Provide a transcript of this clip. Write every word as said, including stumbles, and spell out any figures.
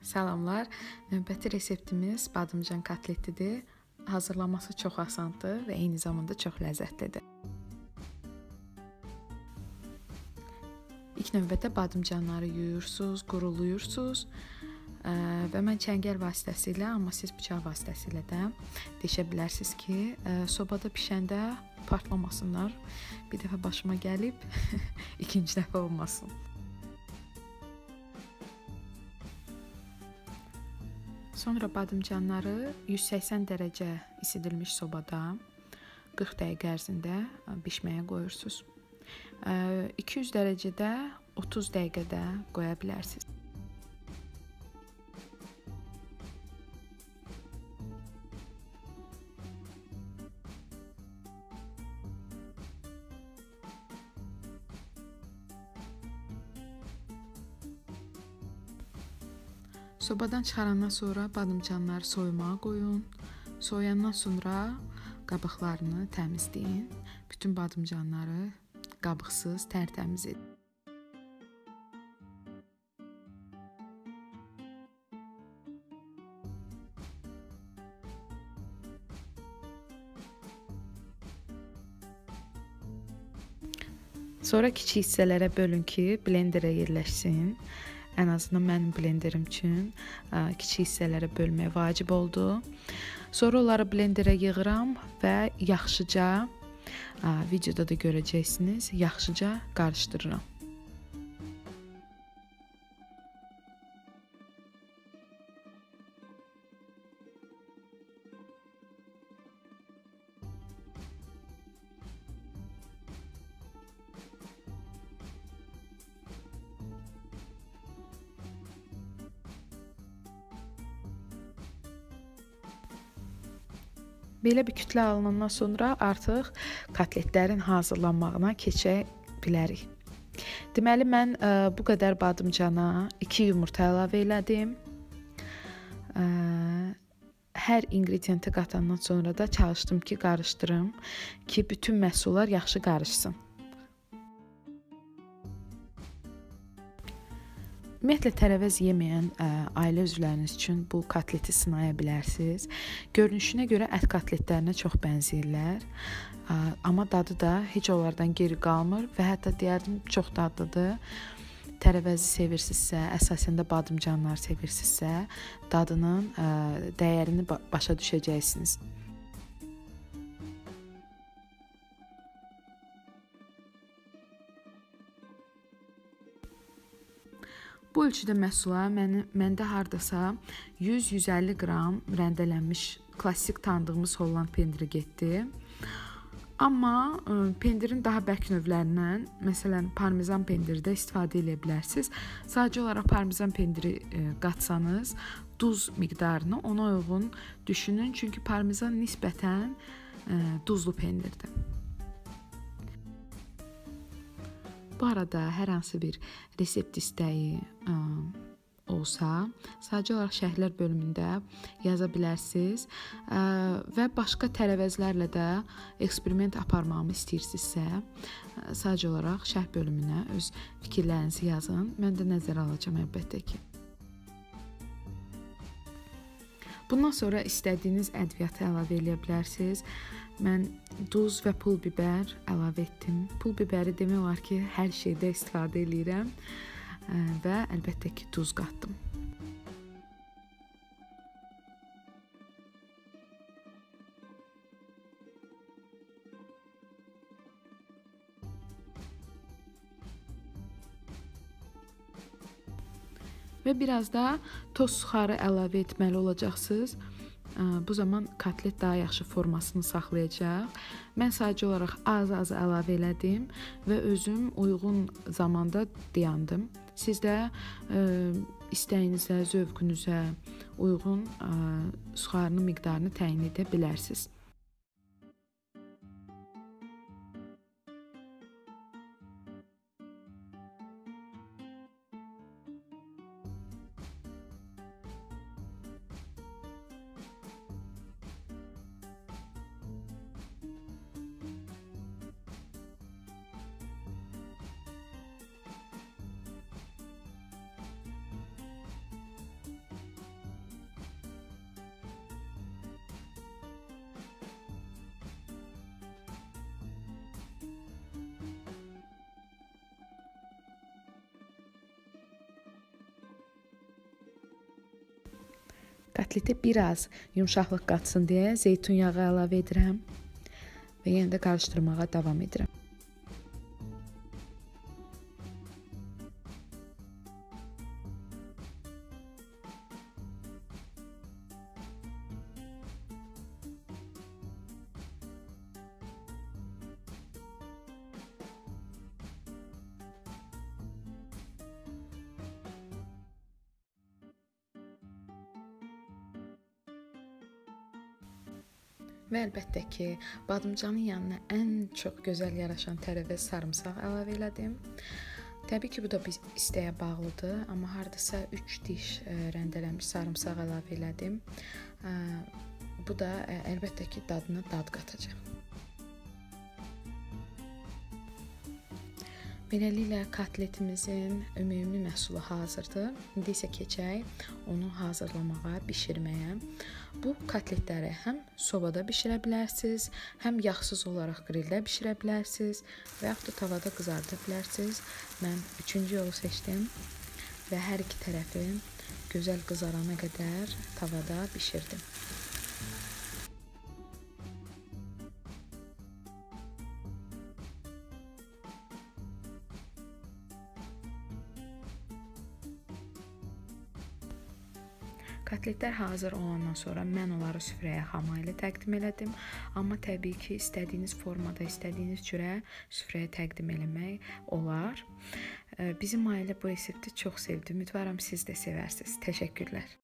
Salamlar. Növbəti reseptimiz badımcan kotletidir. Hazırlaması çox asandır və eyni zamanda çox ləzzətlidir. İlk növbədə badımcanları yuyursunuz, quruluyursunuz və mən çəngəl vasitəsilə, amma siz bıçaq vasitəsilə də deşə bilərsiniz ki, sobada bişəndə partlamasınlar. Bir dəfə başıma gəlib, ikinci dəfə olmasın. Sonra badımcanları yüz səksən dərəcə isidilmiş sobada qırx dəqiqə ərzində bişməyə qoyursunuz. iki yüz dərəcədə otuz dəqiqədə qoya bilərsiniz. Sobadan çıxarandan sonra badımcanları soyumağa qoyun. Soyandan sonra qabıqlarını təmizləyin. Bütün badımcanları qabıqsız, tərtəmiz edin. Sonra kiçik hissələrə bölün ki, blenderə yerləşsin. Ən azından mənim blenderim üçün kiçik hissələrə bölmək vacib oldu. Sonra onları blenderə yığıram və yaxşıca, videoda da görəcəksiniz, yaxşıca qarışdırıram. Belə bir kütlə alınandan sonra artıq kotletlərin hazırlanmağına keçə bilərik. Deməli, mən ə, bu qədər badımcana iki yumurta əlavə elədim. Ə, hər ingrediyenti qatandan sonra da çalışdım ki, qarışdırım ki, bütün məhsullar yaxşı qarışsın. Ümumiyyətlə, tərəvəz yeməyən ə, ailə üzvləriniz üçün bu kotleti sınaya bilərsiniz. Görünüşünə görə ət kotletlərinə çox bənzəyirlər. Ə, amma dadı da heç onlardan geri qalmır və hətta deyərdim çox dadlıdır. Tərəvəzi sevirsinizsə, əsasən də badımcanlar sevirsinizsə, dadının ə, dəyərini başa düşəcəksiniz. Bu ölçüdə məhsula mən, məndə hardasa yüz yüz əlli qram rəndələnmiş klassik tanıdığımız Holland pendiri getdi. Amma ə, pendirin daha bərk növlərindən, məsələn, parmezan pendiri də istifadə edə bilərsiniz. Sadəcə olaraq parmezan pendiri ə, qatsanız, duz miqdarını ona uyğun düşünün, çünki parmezan nisbətən ə, duzlu pendirdir. Bu arada hər hansı bir resept istəyi ə, olsa, sadəcə olaraq şərhlər bölümündə yaza bilərsiniz ə, və başqa tərəvəzlərlə də eksperiment aparmağımı istəyirsinizsə, ə, sadəcə olaraq şərh bölümünə öz fikirlərinizi yazın. Mən də nəzərə alacağım əlbəttə ki. Bundan sonra istədiyiniz ədviyyatı əlavə edə bilərsiniz. Mən duz və pul biber əlavə etdim. Pul biberi demək olar ki, hər şeydə istifadə edirəm və əlbəttə ki, duz qatdım. Və biraz da toz suxarı əlavə etməli olacaqsınız. Bu zaman kotlet daha yaxşı formasını saxlayacaq. Mən sadəcə olaraq az-az əlavə elədim və özüm uyğun zamanda dayandım. Siz də ə, istəyinizə, zövqünüzə uyğun ə, suxarının miqdarını təyin edə bilərsiniz. Kotletə biraz yumşaqlıq qatsın deyə zeytun yağı əlavə edirəm və yenə də qarışdırmağa davam edirəm. Və əlbəttə ki, badımcanın yanına ən çox gözəl yaraşan tərəvəz sarımsaq əlavə elədim. Təbii ki, bu da bir istəyə bağlıdır, amma hardasa üç diş rəndələnmiş sarımsaq əlavə elədim. Bu da əlbəttə ki, dadına dad qatacaq. Beləliklə kotletimizin ümumi məhsulu hazırdır. İndi isə keçək onu hazırlamağa, bişirməyə. Bu kotletləri həm sobada bişirə bilərsiniz, həm yağsız olaraq qrildə bişirə bilərsiniz və yaxud da tavada qızarda bilərsiniz. Mən üçüncü yolu seçdim və hər iki tərəfi gözəl qızarana qədər tavada bişirdim. Kotletlər hazır olandan sonra mən onları süfrəyə xama ilə təqdim elədim. Amma təbii ki, istədiyiniz formada, istədiyiniz cürə süfrəyə təqdim eləmək olar. Bizim ailə bu resepti çox sevdi. Ümidvaram siz də sevərsiniz. Təşəkkürlər.